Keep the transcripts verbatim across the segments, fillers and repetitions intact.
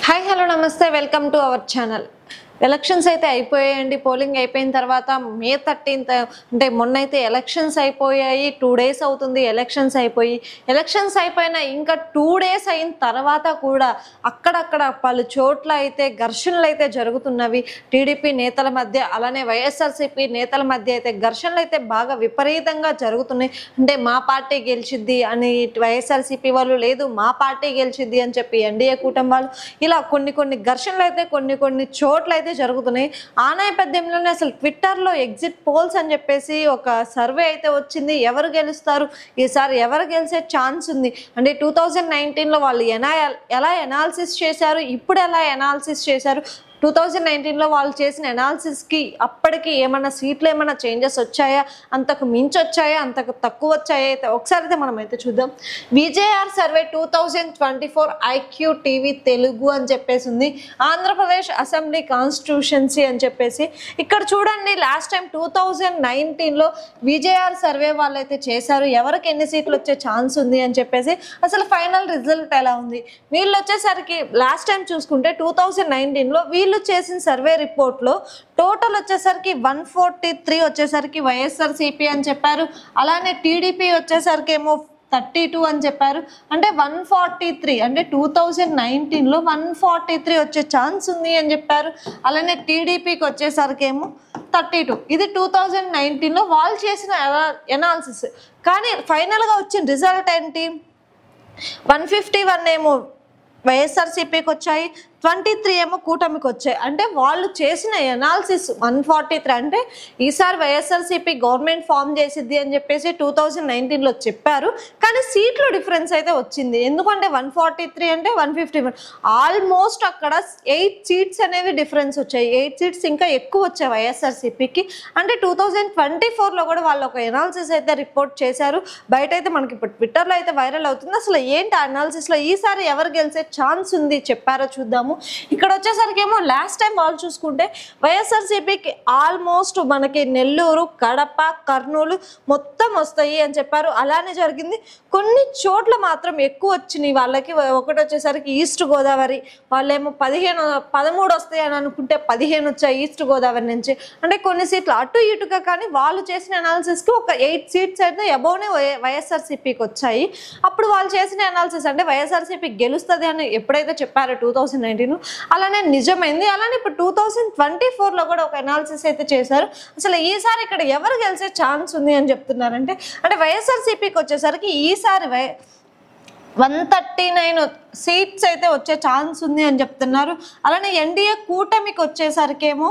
Hi, hello, namaste. Welcome to our channel. Elections అయితే అయిపోయాయండి. Polling అయిపోయిన తర్వాత మే థర్టీన్త్ అంటే మొన్న అయితే ఎలక్షన్స్ అయిపోయాయి. టూ డేస్ అవుతుంది ఎలక్షన్స్ అయిపోయి. ఎలక్షన్స్ అయిపోయిన ఇంకా టూ డేస్ అయిన తర్వాత కూడా అక్కడక్కడ పలు చోట్ల అయితే ఘర్షణలు అయితే జరుగుతున్నవి. టీడీపీ నేతల మధ్య అలానే వైఎస్ఆర్సీపీ నేతల మధ్య అయితే ఘర్షణలు అయితే బాగా విపరీతంగా జరుగుతున్నాయి. అంటే మా పార్టీ గెలిచిద్ది అని వైఎస్ఆర్సీపీ వాళ్ళు, లేదు మా పార్టీ గెలిచిద్ది అని చెప్పి ఎన్డీఏ కూటమి వాళ్ళు, ఇలా కొన్ని కొన్ని ఘర్షణలు అయితే కొన్ని కొన్ని చోట్ల అయితే జరుగుతున్నాయి. ఆ నేపథ్యంలోనే అసలు ట్విట్టర్లో ఎగ్జిట్ పోల్స్ అని చెప్పేసి ఒక సర్వే అయితే వచ్చింది. ఎవరు గెలుస్తారు ఈసారి, ఎవరు గెలిచే ఛాన్స్ ఉంది అంటే టూ థౌజండ్ నైన్టీన్లో వాళ్ళు ఎలా ఎలా ఎనాలిసిస్ చేశారు, ఇప్పుడు ఎలా ఎనాలిసిస్ చేశారు, టూ థౌజండ్ నైన్టీన్లో వాళ్ళు చేసిన ఎనాలిసిస్కి అప్పటికి ఏమైనా సీట్లు ఏమైనా చేంజెస్ వచ్చాయా, అంతకు మించి వచ్చాయా, అంతకు తక్కువ వచ్చాయా అయితే ఒకసారి అయితే మనం అయితే చూద్దాం. VJR survey two thousand twenty four IQ TV Telugu అని చెప్పేసి ఉంది. ఆంధ్రప్రదేశ్ అసెంబ్లీ కాన్స్టిట్యూషన్సీ అని చెప్పేసి ఇక్కడ చూడండి. లాస్ట్ టైం టూ థౌజండ్ నైన్టీన్లో విజేఆర్ సర్వే వాళ్ళు అయితే చేశారు, ఎవరికి ఎన్ని సీట్లు వచ్చే ఛాన్స్ ఉంది అని చెప్పేసి. అసలు ఫైనల్ రిజల్ట్ ఎలా ఉంది వీళ్ళు వచ్చేసరికి లాస్ట్ టైం చూసుకుంటే టూ థౌజండ్ నైన్టీన్లో వీళ్ళు చేసిన సర్వే రిపోర్ట్లో టోటల్ వచ్చేసరికి వన్ ఫార్టీ త్రీ వచ్చేసరికి వైఎస్ఆర్సీపీ అని చెప్పారు. అలానే టీడీపీ వచ్చేసరికి ఏమో థర్టీ టూ అని చెప్పారు. అంటే వన్ ఫార్టీ త్రీ అంటే టూ థౌజండ్ నైన్టీన్లో వన్ ఫార్టీ త్రీ వచ్చే ఛాన్స్ ఉంది అని చెప్పారు. అలానే టీడీపీకి వచ్చేసరికి ఏమో థర్టీ టూ. ఇది టూ థౌజండ్ నైన్టీన్లో వాళ్ళు చేసిన ఎనాలిసిస్. కానీ ఫైనల్గా వచ్చిన రిజల్ట్ ఏంటి, వన్ ఫిఫ్టీ వన్ ఏమో వైఎస్ఆర్సీపీకి వచ్చాయి, ట్వంటీ త్రీ ఏమో కూటమికి వచ్చాయి. అంటే వాళ్ళు చేసిన ఎనాలిసిస్ వన్ ఫార్టీ త్రీ అంటే ఈసారి వైఎస్ఆర్సీపీ గవర్నమెంట్ ఫామ్ చేసిద్ది అని చెప్పేసి టూ థౌజండ్ నైన్టీన్లో చెప్పారు. కానీ సీట్లు డిఫరెన్స్ అయితే వచ్చింది. ఎందుకంటే వన్ ఫార్టీ త్రీ అంటే వన్ ఫిఫ్టీ వన్ ఆల్మోస్ట్ అక్కడ ఎయిట్ సీట్స్ అనేవి డిఫరెన్స్ వచ్చాయి. ఎయిట్ సీట్స్ ఇంకా ఎక్కువ వచ్చాయి వైఎస్ఆర్సీపీకి. అంటే టూ థౌజండ్ ట్వంటీ ఫోర్లో కూడా వాళ్ళు ఒక ఎనాలిసిస్ అయితే రిపోర్ట్ చేశారు. బయట అయితే మనకి ఇప్పుడు ట్విట్టర్లో అయితే వైరల్ అవుతుంది. అసలు ఏంటి ఆ ఎనాలిసిస్లో ఈసారి ఎవరు గెలిచే ఛాన్స్ ఉంది చెప్పారో చూద్దాము. ఇక్కడ వచ్చేసరికి ఏమో లాస్ట్ టైం వాళ్ళు చూసుకుంటే వైఎస్ఆర్సీపీకి ఆల్మోస్ట్ మనకి నెల్లూరు, కడప, కర్నూలు మొత్తం వస్తాయి అని చెప్పారు. అలానే జరిగింది. కొన్ని చోట్ల మాత్రం ఎక్కువ వచ్చినాయి వాళ్ళకి. ఒకటి వచ్చేసరికి ఈస్ట్ గోదావరి, వాళ్ళేమో పదిహేను పదమూడు వస్తాయి అని అనుకుంటే పదిహేను వచ్చాయి ఈస్ట్ గోదావరి నుంచి. అంటే కొన్ని సీట్లు అటు ఇటుగా, కానీ వాళ్ళు చేసిన అనాలిసిస్కి ఒక ఎయిట్ సీట్స్ అయితే అబౌవ్నే వైఎస్ఆర్సీపీకి వచ్చాయి. అప్పుడు వాళ్ళు చేసిన అనాలిసిస్ అంటే వైఎస్ఆర్సీపీ గెలుస్తుంది అని ఎప్పుడైతే చెప్పారో టూ థౌజండ్ నైన్టీన్ అలానే నిజమైంది. అలానే ఇప్పుడు టూ థౌజండ్ ట్వంటీ ఫోర్లో కూడా ఒక అనాలిసిస్ అయితే చేశారు. అసలు ఈసారి ఇక్కడ ఎవరు గెలిచే ఛాన్స్ ఉంది అని చెప్తున్నారంటే అంటే వైఎస్ఆర్సీపీకి వచ్చేసరికి ఈసారి వై వన్ థర్టీ నైన్ సీట్స్ అయితే వచ్చే ఛాన్స్ ఉంది అని చెప్తున్నారు. అలానే ఎన్డీఏ కూటమికి వచ్చేసరికి ఏమో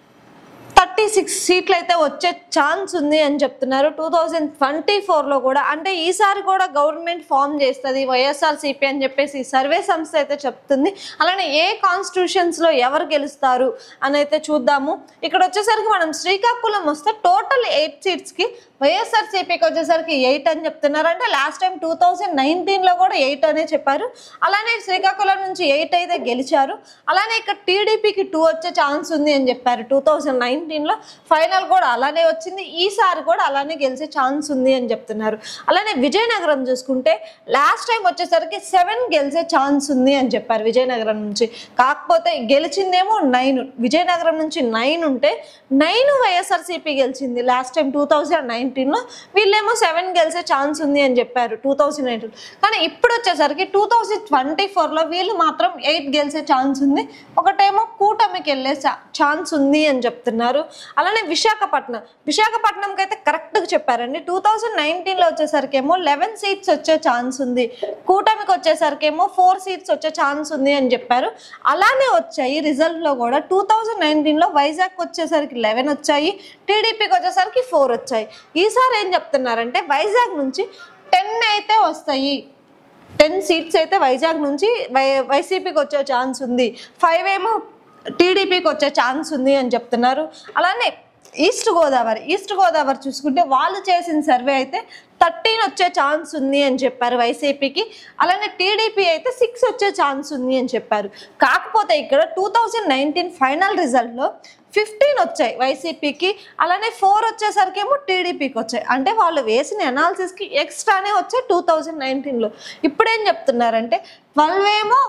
థర్టీ సిక్స్ సీట్లు అయితే వచ్చే ఛాన్స్ ఉంది అని చెప్తున్నారు టూ థౌజండ్ ట్వంటీ ఫోర్లో కూడా. అంటే ఈసారి కూడా గవర్నమెంట్ ఫామ్ చేస్తుంది వైఎస్ఆర్సీపీ అని చెప్పేసి సర్వే సంస్థ అయితే చెప్తుంది. అలానే ఏ కాన్స్టిట్యూషన్స్లో ఎవరు గెలుస్తారు అని అయితే చూద్దాము. ఇక్కడ వచ్చేసరికి మనం శ్రీకాకుళం వస్తే టోటల్ ఎయిట్ సీట్స్కి వైఎస్ఆర్సీపీకి వచ్చేసరికి ఎయిట్ అని చెప్తున్నారు. అంటే లాస్ట్ టైం టూ థౌజండ్ నైన్టీన్లో కూడా ఎయిట్ అనే చెప్పారు. అలానే శ్రీకాకుళం నుంచి ఎయిట్ అయితే గెలిచారు. అలానే ఇక్కడ టీడీపీకి టూ వచ్చే ఛాన్స్ ఉంది అని చెప్పారు టూ థౌజండ్ నైన్టీన్లో. ఫైనల్ కూడా అలానే వచ్చింది. ఈసారి కూడా అలానే గెలిచే ఛాన్స్ ఉంది అని చెప్తున్నారు. అలానే విజయనగరం చూసుకుంటే లాస్ట్ టైం వచ్చేసరికి సెవెన్ గెలిచే ఛాన్స్ ఉంది అని చెప్పారు విజయనగరం నుంచి. కాకపోతే గెలిచిందేమో నైన్, విజయనగరం నుంచి నైన్ ఉంటే నైన్ వైఎస్ఆర్సీపీ గెలిచింది లాస్ట్ టైం టూ థౌజండ్ నైన్టీన్లో. వీళ్ళేమో సెవెన్ గెలిచే ఛాన్స్ ఉంది అని చెప్పారు టూ థౌజండ్ నైన్టీన్. కానీ ఇప్పుడు వచ్చేసరికి టూ థౌజండ్ ట్వంటీ ఫోర్లో వీళ్ళు మాత్రం ఎయిట్ గెలిచే ఛాన్స్ ఉంది, ఒకటేమో కూటమికి వెళ్ళే ఛాన్స్ ఉంది అని చెప్తున్నారు. అలానే విశాఖపట్నం విశాఖపట్నంకి అయితే కరెక్ట్గా చెప్పారండి. టూ థౌజండ్ నైన్టీన్లో వచ్చేసరికి ఏమో లెవెన్ సీట్స్ వచ్చే ఛాన్స్ ఉంది, కూటమికి వచ్చేసరికి ఏమో ఫోర్ సీట్స్ వచ్చే ఛాన్స్ ఉంది అని చెప్పారు. అలానే వచ్చాయి రిజల్ట్లో కూడా. టూ థౌజండ్ నైన్టీన్లో వైజాగ్ వచ్చేసరికి లెవెన్ వచ్చాయి, టీడీపీకి వచ్చేసరికి ఫోర్ వచ్చాయి. ఈసారి ఏం చెప్తున్నారంటే వైజాగ్ నుంచి టెన్ అయితే వస్తాయి, టెన్ సీట్స్ అయితే వైజాగ్ నుంచి వై వైసీపీకి వచ్చే ఛాన్స్ ఉంది, ఫైవ్ ఏమో టీడీపీకి వచ్చే ఛాన్స్ ఉంది అని చెప్తున్నారు. అలానే ఈస్ట్ గోదావరి ఈస్ట్ గోదావరి చూసుకుంటే వాళ్ళు చేసిన సర్వే అయితే థర్టీన్ వచ్చే ఛాన్స్ ఉంది అని చెప్పారు వైసీపీకి. అలానే టీడీపీ అయితే సిక్స్ వచ్చే ఛాన్స్ ఉంది అని చెప్పారు. కాకపోతే ఇక్కడ టూ థౌజండ్ నైన్టీన్ ఫైనల్ రిజల్ట్లో ఫిఫ్టీన్ వచ్చాయి వైసీపీకి, అలానే ఫోర్ వచ్చేసరికి ఏమో టీడీపీకి వచ్చాయి. అంటే వాళ్ళు వేసిన అనాలిసిస్కి ఎక్స్ట్రానే వచ్చాయి టూ థౌజండ్ నైన్టీన్లో. ఇప్పుడేం చెప్తున్నారంటే ట్వెల్వ్ ఏమో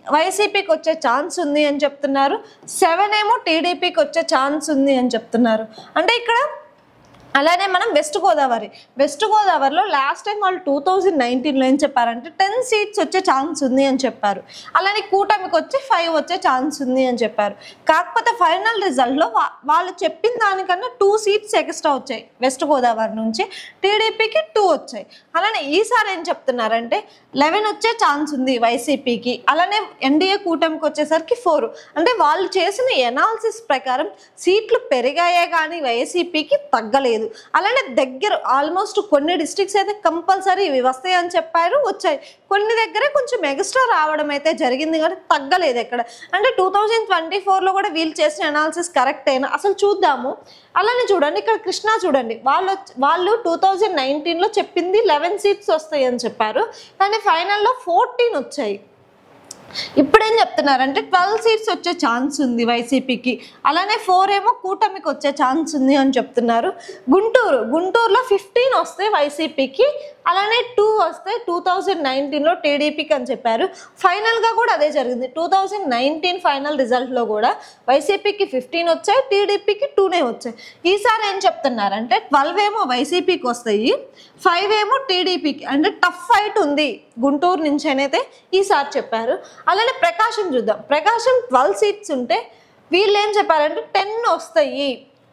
వైసీపీకి వచ్చే ఛాన్స్ ఉంది అని చెప్తున్నారు, సెవెన్ ఏమో టీడీపీకి వచ్చే ఛాన్స్ ఉంది అని చెప్తున్నారు. అంటే ఇక్కడ అలానే మనం వెస్ట్ గోదావరి వెస్ట్ గోదావరిలో లాస్ట్ టైం వాళ్ళు టూ థౌజండ్ నైన్టీన్లో ఏం చెప్పారంటే టెన్ సీట్స్ వచ్చే ఛాన్స్ ఉంది అని చెప్పారు. అలానే కూటమికి వచ్చి ఫైవ్ వచ్చే ఛాన్స్ ఉంది అని చెప్పారు. కాకపోతే ఫైనల్ రిజల్ట్లో వాళ్ళు చెప్పిన దానికన్నా టూ సీట్స్ ఎక్స్ట్రా వచ్చాయి వెస్ట్ గోదావరి నుంచి, టీడీపీకి టూ వచ్చాయి. అలానే ఈసారి ఏం చెప్తున్నారంటే లెవెన్ వచ్చే ఛాన్స్ ఉంది వైసీపీకి, అలానే ఎన్డీఏ కూటమికి వచ్చేసరికి ఫోర్. అంటే వాళ్ళు చేసిన ఎనాలిసిస్ ప్రకారం సీట్లు పెరిగాయే కానీ వైసీపీకి తగ్గలేదు. అలానే దగ్గర ఆల్మోస్ట్ కొన్ని డిస్ట్రిక్ట్స్ అయితే కంపల్సరీ ఇవి వస్తాయి అని చెప్పారు, వచ్చాయి. కొన్ని దగ్గర కొంచెం ఎక్స్ట్రా రావడం అయితే జరిగింది కానీ తగ్గలేదు ఎక్కడ. అంటే టూ థౌజండ్ ట్వంటీ ఫోర్లో కూడా వీళ్ళు చేసిన అనాలిసిస్ కరెక్ట్ అయినా అసలు చూద్దాము. అలానే చూడండి ఇక్కడ కృష్ణా చూడండి, వాళ్ళు వాళ్ళు టూ థౌజండ్ నైన్టీన్లో చెప్పింది లెవెన్ సీట్స్ వస్తాయి అని చెప్పారు, కానీ ఫైనల్లో ఫోర్టీన్ వచ్చాయి. ఇప్పుడేం చెప్తున్నారంటే ట్వెల్వ్ సీట్స్ వచ్చే ఛాన్స్ ఉంది వైసీపీకి, అలానే ఫోర్ ఏమో కూటమికి వచ్చే ఛాన్స్ ఉంది అని చెప్తున్నారు. గుంటూరు గుంటూరులో ఫిఫ్టీన్ వస్తే వైసీపీకి, అలానే టూ వస్తే టూ థౌజండ్ నైన్టీన్లో టీడీపీకి అని చెప్పారు. ఫైనల్గా కూడా అదే జరిగింది. టూ థౌజండ్ నైన్టీన్ ఫైనల్ రిజల్ట్లో కూడా వైసీపీకి ఫిఫ్టీన్ వచ్చాయి, టీడీపీకి టూనే వచ్చాయి. ఈసారి ఏం చెప్తున్నారంటే ట్వెల్వ్ ఏమో వైసీపీకి వస్తాయి, ఫైవ్ ఏమో టీడీపీకి. అంటే టఫ్ ఫైట్ ఉంది గుంటూరు నుంచి అనేది ఈసారి చెప్పారు. అలానే ప్రకాశం చూద్దాం, ప్రకాశం ట్వెల్వ్ సీట్స్ ఉంటే వీళ్ళు ఏం చెప్పారంటే టెన్ వస్తాయి,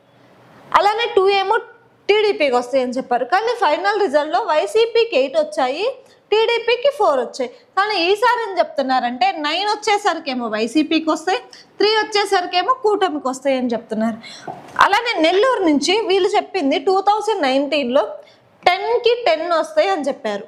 అలానే టూ ఏమో టీడీపీకి వస్తాయి అని చెప్పారు. కానీ ఫైనల్ రిజల్ట్లో వైసీపీకి ఎయిట్ వచ్చాయి, టీడీపీకి ఫోర్ వచ్చాయి. కానీ ఈసారి ఏం చెప్తున్నారంటే నైన్ వచ్చేసరికి ఏమో వైసీపీకి వస్తాయి, త్రీ వచ్చేసరికి ఏమో కూటమికి వస్తాయి అని చెప్తున్నారు. అలానే నెల్లూరు నుంచి వీళ్ళు చెప్పింది టూ థౌజండ్ నైన్టీన్లో టెన్కి టెన్ వస్తాయి అని చెప్పారు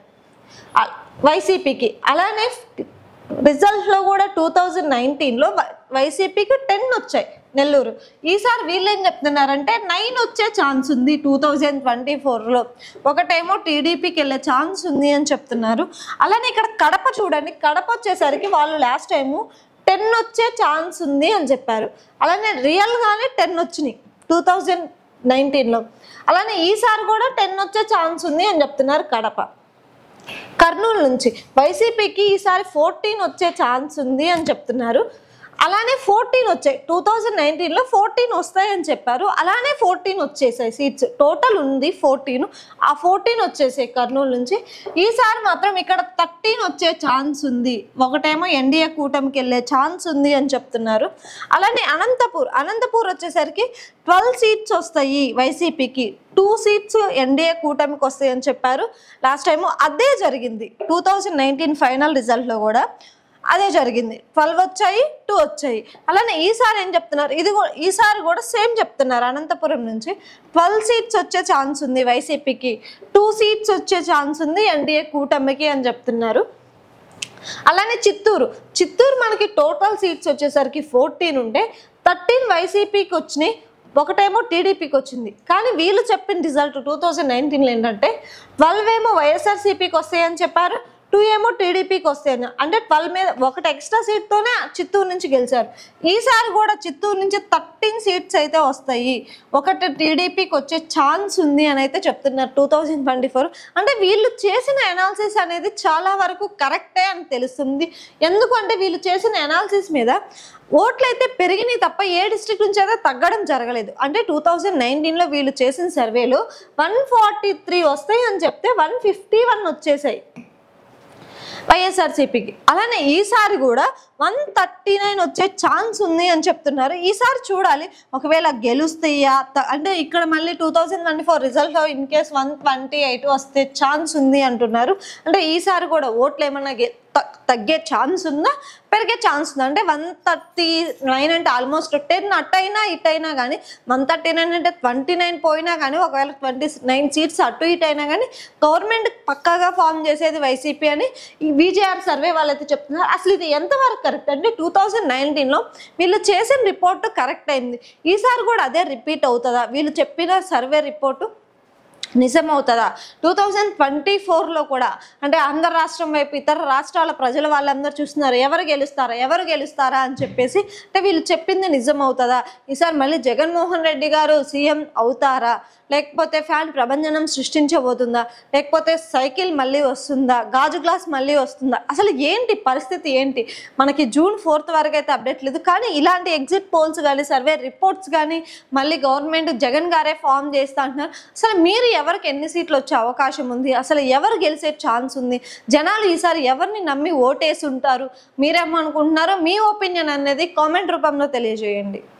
వైసీపీకి. అలానే రిజల్ట్లో కూడా టూ థౌజండ్ నైన్టీన్లో వైసీపీకి టెన్ వచ్చాయి నెల్లూరు. ఈసారి వీళ్ళు ఏం చెప్తున్నారంటే నైన్ వచ్చే ఛాన్స్ ఉంది టూ థౌజండ్ ట్వంటీ ఫోర్లో, ఒకటేమో టీడీపీకి వెళ్ళే ఛాన్స్ ఉంది అని చెప్తున్నారు. అలానే ఇక్కడ కడప చూడండి, కడప వచ్చేసరికి వాళ్ళు లాస్ట్ టైము టెన్ వచ్చే ఛాన్స్ ఉంది అని చెప్పారు. అలానే రియల్గానే టెన్ వచ్చినాయి టూ థౌజండ్ నైన్టీన్లో. అలానే ఈసారి కూడా టెన్ వచ్చే ఛాన్స్ ఉంది అని చెప్తున్నారు కడప. కర్నూలు నుంచి వైసీపీకి ఈసారి ఫోర్టీన్ వచ్చే ఛాన్స్ ఉంది అని చెప్తున్నారు. అలానే ఫోర్టీన్ వచ్చాయి, టూ థౌజండ్ నైన్టీన్లో ఫోర్టీన్ వస్తాయని చెప్పారు, అలానే ఫోర్టీన్ వచ్చేసాయి సీట్స్. టోటల్ ఉంది ఫోర్టీన్, ఆ ఫోర్టీన్ వచ్చేసాయి కర్నూలు నుంచి. ఈసారి మాత్రం ఇక్కడ థర్టీన్ వచ్చే ఛాన్స్ ఉంది, ఒకటేమో ఎన్డీఏ కూటమికి వెళ్ళే ఛాన్స్ ఉంది అని చెప్తున్నారు. అలానే అనంతపూర్ అనంతపూర్ వచ్చేసరికి ట్వెల్వ్ సీట్స్ వస్తాయి వైసీపీకి, టూ సీట్స్ ఎన్డీఏ కూటమికి వస్తాయి అని చెప్పారు. లాస్ట్ టైము అదే జరిగింది, టూ థౌజండ్ నైన్టీన్ ఫైనల్ రిజల్ట్లో కూడా అదే జరిగింది, ట్వెల్వ్ వచ్చాయి, టూ వచ్చాయి. అలానే ఈసారి ఏం చెప్తున్నారు, ఇది కూడా ఈసారి కూడా సేమ్ చెప్తున్నారు. అనంతపురం నుంచి ట్వెల్వ్ సీట్స్ వచ్చే ఛాన్స్ ఉంది వైసీపీకి, టూ సీట్స్ వచ్చే ఛాన్స్ ఉంది ఎన్డీఏ కూటమికి అని చెప్తున్నారు. అలానే చిత్తూరు చిత్తూరు మనకి టోటల్ సీట్స్ వచ్చేసరికి ఫోర్టీన్ ఉంటే థర్టీన్ వైసీపీకి వచ్చినాయి, ఒకటేమో టీడీపీకి వచ్చింది. కానీ వీళ్ళు చెప్పిన రిజల్ట్ టూ థౌజండ్ నైన్టీన్లో ఏంటంటే ట్వెల్వ్ ఏమో వైఎస్ఆర్సీపీకి వస్తాయని చెప్పారు, టూ ఏమో టీడీపీకి వస్తాయని. అంటే ట్వెల్వ్ మీద ఒకటి ఎక్స్ట్రా సీట్తోనే చిత్తూరు నుంచి గెలిచారు. ఈసారి కూడా చిత్తూరు నుంచి థర్టీన్ సీట్స్ అయితే వస్తాయి, ఒకటి టీడీపీకి వచ్చే ఛాన్స్ ఉంది అని అయితే చెప్తున్నారు టూ థౌజండ్ ట్వంటీ ఫోర్. అంటే వీళ్ళు చేసిన అనాలిసిస్ అనేది చాలా వరకు కరెక్టే అని తెలుస్తుంది. ఎందుకంటే వీళ్ళు చేసిన అనాలిసిస్ మీద ఓట్లు అయితే పెరిగినాయి తప్ప ఏ డిస్ట్రిక్ట్ నుంచి అయితే తగ్గడం జరగలేదు. అంటే టూ థౌజండ్ నైన్టీన్లో వీళ్ళు చేసిన సర్వేలో వన్ ఫార్టీ త్రీ వస్తాయి అని చెప్తే వన్ ఫిఫ్టీ వన్ వచ్చేసాయి వైఎస్ఆర్సీపీకి. అలానే ఈసారి కూడా వన్ థర్టీ నైన్ వచ్చే ఛాన్స్ ఉంది అని చెప్తున్నారు. ఈసారి చూడాలి ఒకవేళ గెలుస్తాయా, అంటే ఇక్కడ మళ్ళీ two thousand twenty four result in case one twenty eight వస్తే ఛాన్స్ ఉంది అంటున్నారు. అంటే ఈసారి కూడా ఓట్లు ఏమన్నా తగ్గే ఛాన్స్ ఉందా, పెరిగే ఛాన్స్ ఉందా? అంటే వన్ థర్టీ నైన్ అంటే ఆల్మోస్ట్ టెన్ అట్టయినా ఇటైనా కానీ, వన్ థర్టీ నైన్ అంటే ట్వంటీ నైన్ పోయినా కానీ, ఒకవేళ ట్వంటీ నైన్ సీట్స్ అటు ఇటు అయినా కానీ గవర్నమెంట్ పక్కాగా ఫామ్ చేసేది వైసీపీ అని ఈ బీజేఆర్ సర్వే వాళ్ళైతే చెప్తున్నారు. అసలు ఇది ఎంతవరకు కరెక్ట్ అంటే టూ థౌజండ్ నైన్టీన్లో వీళ్ళు చేసిన రిపోర్టు కరెక్ట్ అయింది, ఈసారి కూడా అదే రిపీట్ అవుతుందా? వీళ్ళు చెప్పిన సర్వే రిపోర్టు నిజమవుతుందా? టూ థౌజండ్ ట్వంటీ ఫోర్లో కూడా అంటే ఆంధ్ర రాష్ట్రం వైపు ఇతర రాష్ట్రాల ప్రజల వాళ్ళందరూ చూస్తున్నారు ఎవరు గెలుస్తారా ఎవరు గెలుస్తారా అని చెప్పేసి. అంటే వీళ్ళు చెప్పింది నిజమవుతుందా? ఈసారి మళ్ళీ జగన్మోహన్ రెడ్డి గారు సీఎం అవుతారా, లేకపోతే ఫ్యాన్ ప్రభంజనం సృష్టించబోతుందా, లేకపోతే సైకిల్ మళ్ళీ వస్తుందా, గాజు గ్లాస్ మళ్ళీ వస్తుందా, అసలు ఏంటి పరిస్థితి ఏంటి? మనకి జూన్ ఫోర్త్ వరకు అయితే అప్డేట్ లేదు. కానీ ఇలాంటి ఎగ్జిట్ పోల్స్ కానీ సర్వే రిపోర్ట్స్ కానీ మళ్ళీ గవర్నమెంట్ జగన్ గారే ఫామ్ చేస్తా అంటున్నారు. అసలు మీరు ఎవరికి ఎన్ని సీట్లు వచ్చే అవకాశం ఉంది, అసలు ఎవరు గెలిచే ఛాన్స్ ఉంది, జనాలు ఈసారి ఎవరిని నమ్మి ఓటేసి ఉంటారు, మీరేమనుకుంటున్నారో మీ ఒపీనియన్ అనేది కామెంట్ రూపంలో తెలియజేయండి.